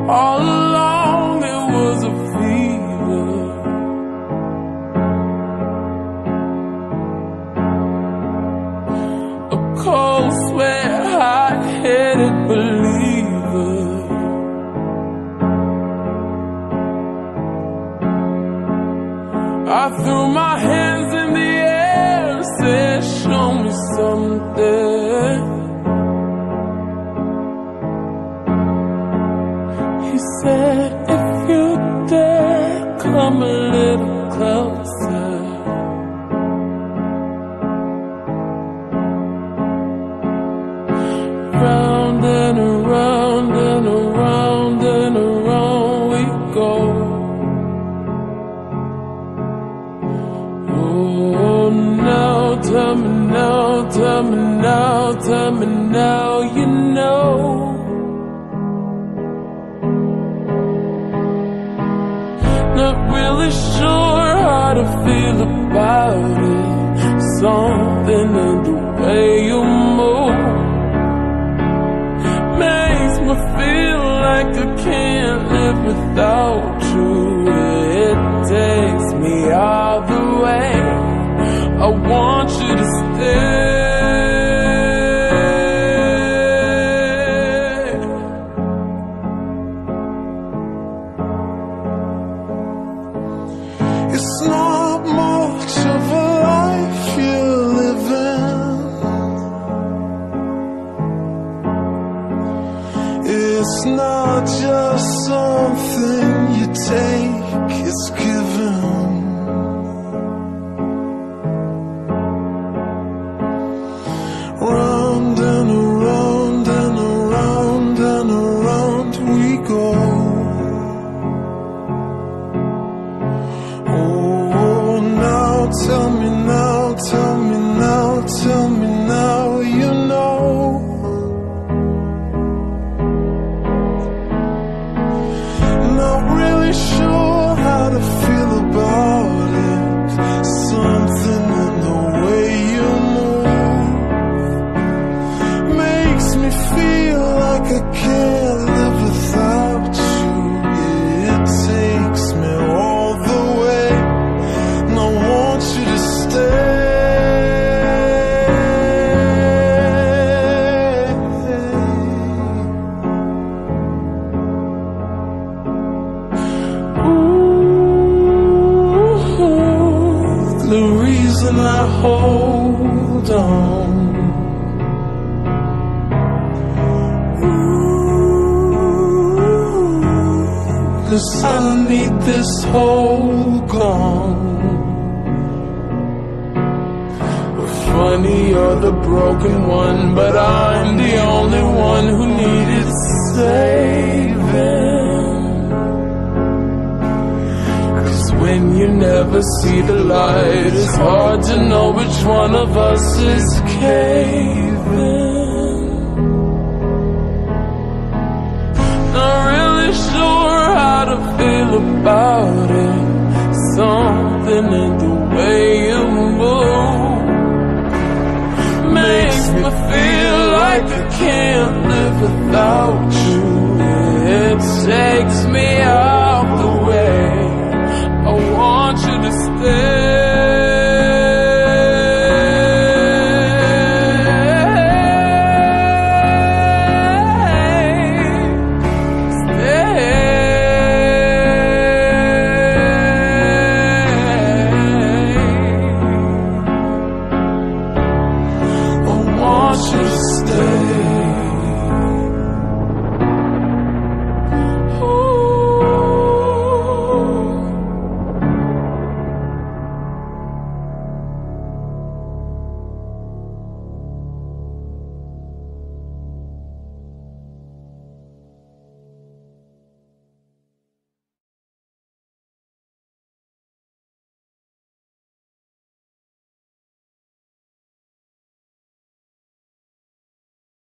All along it was a fever. A cold sweat, hot-headed believer. I threw my hands in the air, said, show me something. He said, if you dare, come a little closer. Round and around and around and around we go. Oh, now, tell me now, tell me now, tell me now, you know. Not really sure how to feel about it. Something in the way you move makes me feel like I can't live without you. It takes me all the way. I want you to stay. It's not much of a life you're living. It's not just something you take, it's given. Round and around and around and around we go. Oh, now tell me now, tell me now, tell me now, you know. Not really sure how to feel about it. Something in the way you move makes me feel like I can't live without you. It takes me all the way, and I want you to stay. Ooh, the reason I hold on. Cause I need this hole gone. Funny, you're the broken one, but I'm the only one who needed saving. Cause when you never see the light, it's hard to know which one of us is caving. Not really sure how to feel about it. Something in the way you move makes me feel like I can't live without you. It takes me out the way. I want you to stay. Just